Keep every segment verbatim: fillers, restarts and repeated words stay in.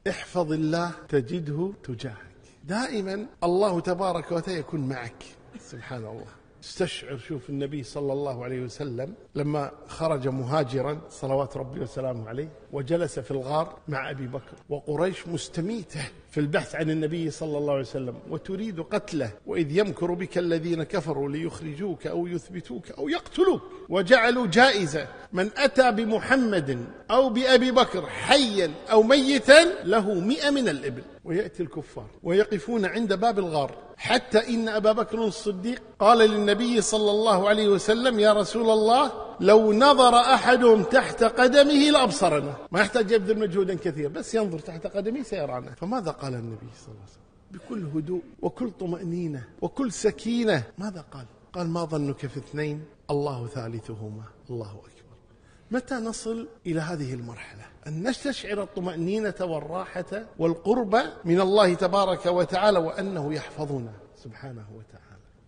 احفظ الله تجده تجاهك. دائما الله تبارك وتعالى يكون معك. سبحان الله. استشعر، شوف النبي صلى الله عليه وسلم لما خرج مهاجرا صلوات ربي وسلامه عليه وجلس في الغار مع أبي بكر، وقريش مستميتة في البحث عن النبي صلى الله عليه وسلم وتريد قتله، وإذ يمكر بك الذين كفروا ليخرجوك أو يثبتوك أو يقتلوك، وجعلوا جائزة من أتى بمحمد أو بأبي بكر حيا أو ميتا له مئة من الإبل. ويأتي الكفار ويقفون عند باب الغار، حتى إن أبا بكر الصديق قال للنبي صلى الله عليه وسلم: يا رسول الله، لو نظر أحدهم تحت قدمه لأبصرنا. ما يحتاج يبذل مجهودا كثير، بس ينظر تحت قدمه سيرانا. فماذا قال النبي صلى الله عليه وسلم بكل هدوء وكل طمأنينة وكل سكينة؟ ماذا قال؟ قال: ما ظنك في اثنين الله ثالثهما. الله أكبر. متى نصل إلى هذه المرحلة أن نستشعر الطمأنينة والراحة والقرب من الله تبارك وتعالى، وأنه يحفظنا سبحانه وتعالى؟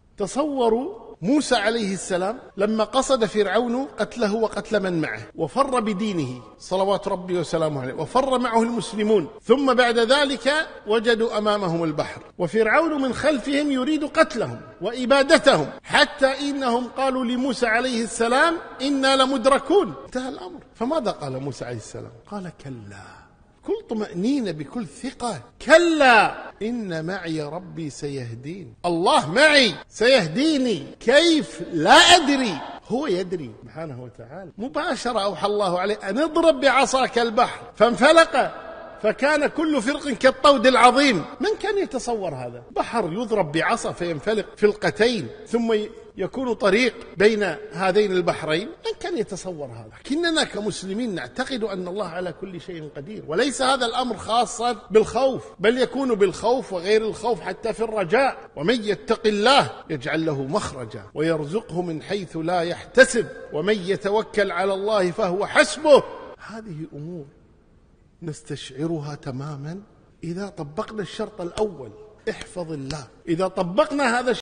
تصوروا موسى عليه السلام لما قصد فرعون قتله وقتل من معه، وفر بدينه صلوات ربي وسلامه عليه، وفر معه المسلمون، ثم بعد ذلك وجدوا أمامهم البحر، وفرعون من خلفهم يريد قتلهم وإبادتهم، حتى إنهم قالوا لموسى عليه السلام: إنا لمدركون. انتهى الأمر. فماذا قال موسى عليه السلام؟ قال: كلا، بكل طمأنينة بكل ثقة: كلا إن معي ربي سيهدين. الله معي سيهديني، كيف لا أدري، هو يدري سبحانه وتعالى. مباشرة أوحى الله عليه أن اضرب بعصاك البحر فانفلق فكان كل فرق كالطود العظيم. من كان يتصور هذا؟ بحر يضرب بعصا فينفلق فلقتين ثم يكون طريق بين هذين البحرين؟ من كان يتصور هذا؟ لكننا كمسلمين نعتقد أن الله على كل شيء قدير، وليس هذا الأمر خاصا بالخوف، بل يكون بالخوف وغير الخوف، حتى في الرجاء. ومن يتق الله يجعل له مخرجا ويرزقه من حيث لا يحتسب ومن يتوكل على الله فهو حسبه. هذه أمور نستشعرها تماما إذا طبقنا الشرط الأول: احفظ الله. إذا طبقنا هذا